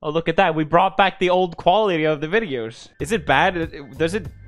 Oh, look at that. We brought back the old quality of the videos. Is it bad? Does it